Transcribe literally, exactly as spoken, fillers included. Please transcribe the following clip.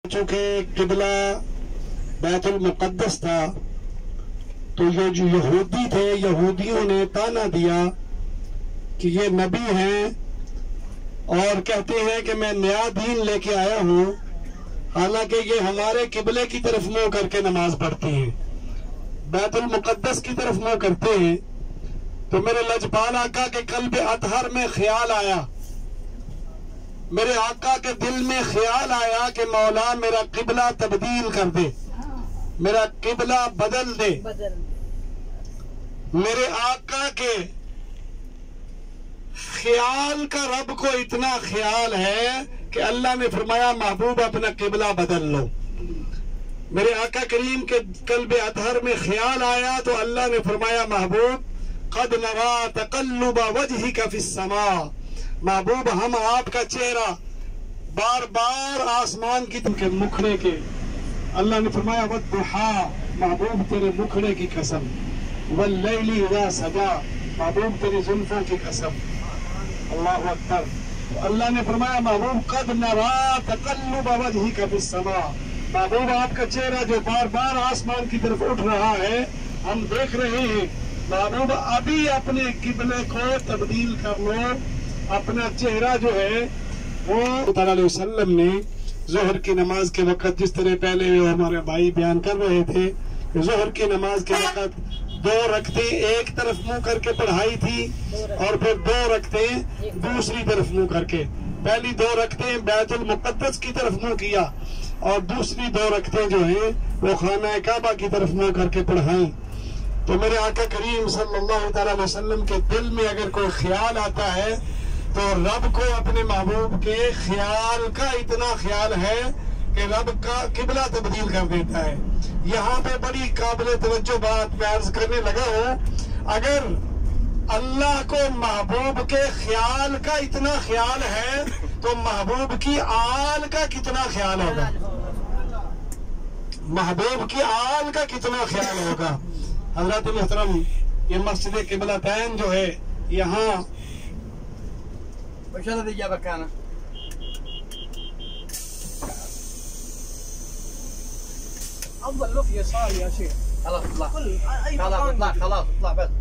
चूंकि किबला बैतुल मुक़द्दस था तो ये जो यहूदी थे, यहूदियों ने ताना दिया कि ये नबी हैं और कहते हैं कि मैं नया दीन लेके आया हूँ, हालांकि ये हमारे किबले की तरफ मुंह करके नमाज पढ़ते हैं, बैतुल मुक़द्दस की तरफ मुंह करते हैं। तो मेरे लजपाल आका के कल्ब अतहर में ख्याल आया, मेरे आका के दिल में ख्याल आया कि मौला मेरा किबला तब्दील कर दे, मेरा किबला बदल दे। मेरे आका के ख्याल का रब को इतना ख्याल है कि अल्लाह ने फरमाया महबूब अपना किबला बदल लो। मेरे आका करीम के कल्ब अतहर में ख्याल आया तो अल्लाह ने फरमाया महबूब कद नरा तक़ल्लुब वजहिका फिस्समा, महबूब हम आपका चेहरा बार बार आसमान की तरफ मुखड़े के, अल्लाह ने फरमाया वद्दुहा, महबूब तेरे मुखड़े की कसम, वल्लैली इज़ा सजा, महबूब तेरी जुल्फों की कसम। अल्लाहु अकबर। तो अल्लाह ने फरमाया महबूब कद नरा तक़ल्लुब वजहिका फिस्समा, महबूब आपका चेहरा जो बार बार आसमान की तरफ उठ रहा है हम देख रहे हैं, महबूब अभी अपने किबले को तब्दील कर लो, अपना चेहरा जो है वो सल्लल्लाहु अलैहि वसल्लम ने जोहर की नमाज के वक्त, जिस तरह पहले हमारे भाई बयान कर रहे थे, जोहर की नमाज के वक्त दो रखते एक तरफ मुंह करके पढ़ाई थी और फिर दो रखते दूसरी तरफ मुंह करके, पहली दो रखते बैतुल मुक़द्दस की तरफ मुंह किया और दूसरी दो रखते जो है वो खाना काबा की तरफ मुंह करके पढ़ाई। तो मेरे आका करीम सल्लल्लाहु अलैहि वसल्लम के दिल में अगर कोई ख्याल आता है तो रब को अपने महबूब के ख्याल का इतना ख्याल है कि रब का किबला तब्दील कर देता है। यहाँ पे बड़ी काबिल तवज्जो बात मैं अर्ज करने लगा हूँ, अगर अल्लाह को महबूब के ख्याल का इतना ख्याल है तो महबूब की आल का कितना ख्याल होगा, महबूब की आल का कितना ख्याल होगा। हज़रत मोहतरम ये मस्जिद किबलतैन जो है यहाँ أفضل له في يسار يا شيخ. خلاص اطلع خلاص اطلع خلاص اطلع بس